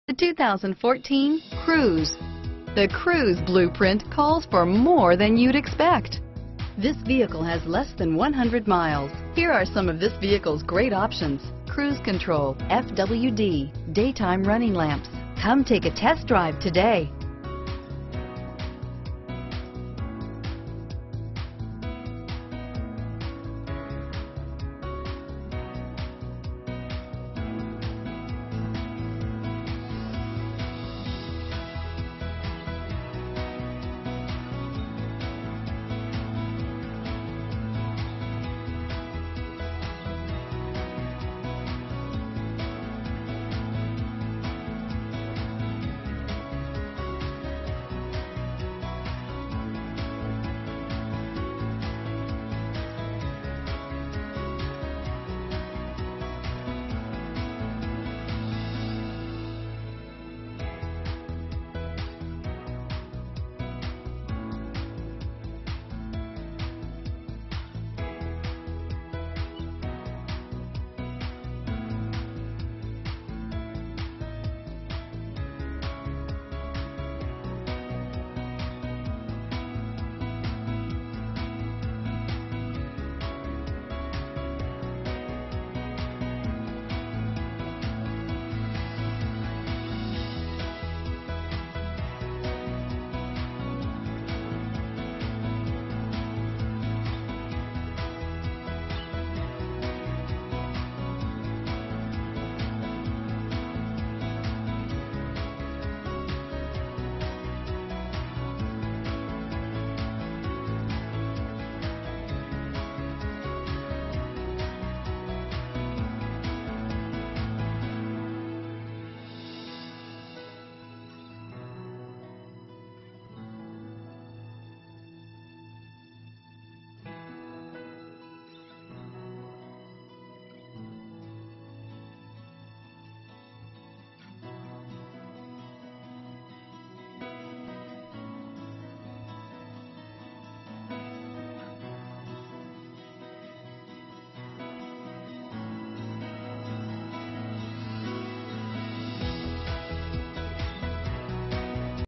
The 2014 Cruze. The Cruze blueprint calls for more than you'd expect. This vehicle has less than 100 miles. Here are some of this vehicle's great options: cruise control, FWD, daytime running lamps. Come take a test drive today.